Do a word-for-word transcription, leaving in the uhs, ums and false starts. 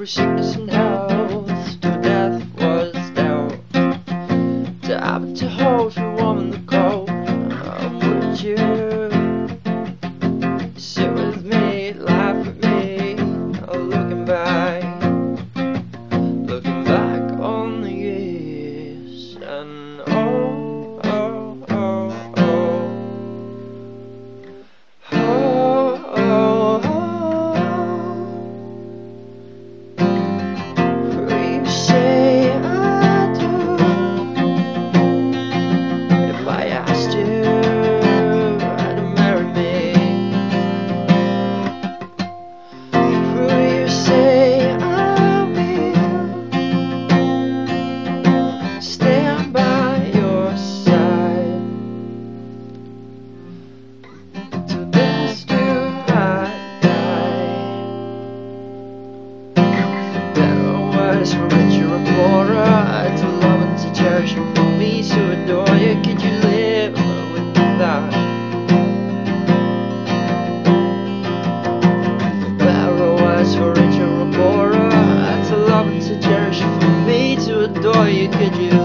sickness and health, to death was dealt. To have to hold you warm in the cold. Um, would you sit with me, laugh with me, looking back, looking back on the years, and oh, oh, oh, oh, oh, oh, oh. Will you say I do if I asked you to marry me? Will you say I will stand by your side till death do I die? Better or worse, for richer or poorer, to love and to cherish you, for me to adore you. Could you live with that? Better or worse, for richer or poorer, to love and to cherish you, for me to adore you. Could you